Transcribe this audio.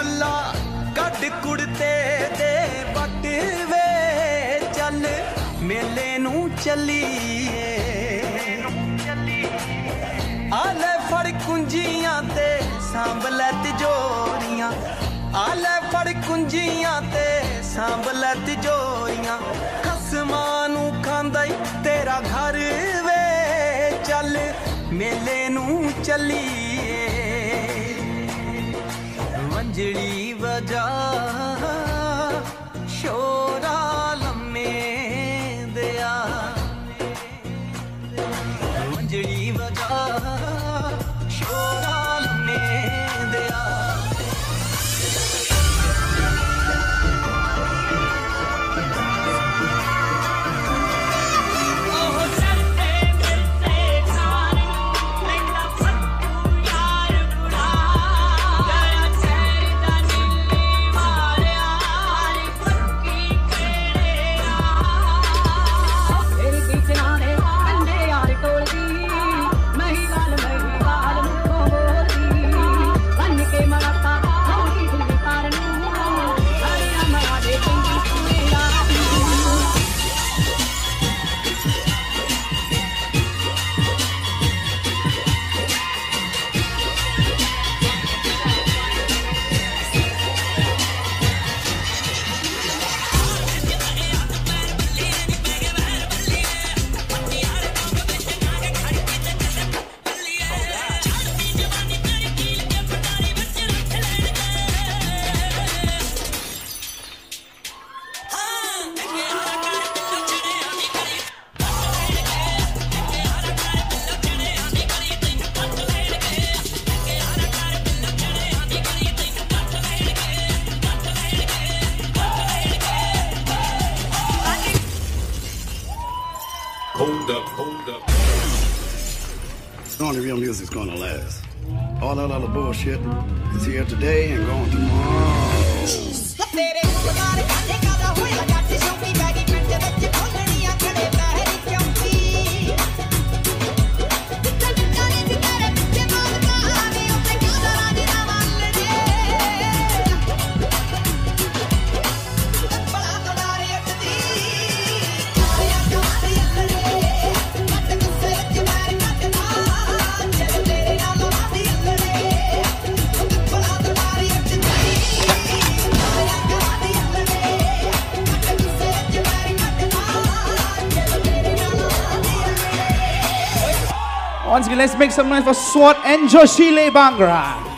ਗੱਲਾਂ ਕੱਢ ਕੁੜਤੇ ਦੇ ਵੱਟ ਵੇ ਚੱਲ ਮੇਲੇ ਨੂੰ ਚੱਲੀਏ ਆ ਲੈ ਫੜ ਕੁੰਜੀਆਂ ਤੇ ਸਾਂਭ ਲੈ ਤਿਜੋਰੀਆਂ ਆ ਲੈ ਫੜ ਕੁੰਜੀਆਂ ਤੇ ਸਾਂਭ ਲੈ ਤਿਜੋਰੀਆਂ ਖਸਮਾਂ ਨੂੰ ਖਾਂਦਾ ਈ ਤੇਰਾ ਘਰ ਵੇ ਚੱਲ ਮੇਲੇ ਨੂੰ ਚੱਲੀਏ ਵੰਜੜੀ ਵਜਾ ਸ਼ੋਰਾ ਲੰਮੇ ਦਿਆ ਵੰਜੜੀ ਵਜਾ ਸ਼ੋਰਾ ਲੰਮੇ ਦਿਆ Hold up. Only real music's gonna last. All that other bullshit is here today and gone tomorrow. Once again, let's make some noise for Swat and Joshile Bhangra.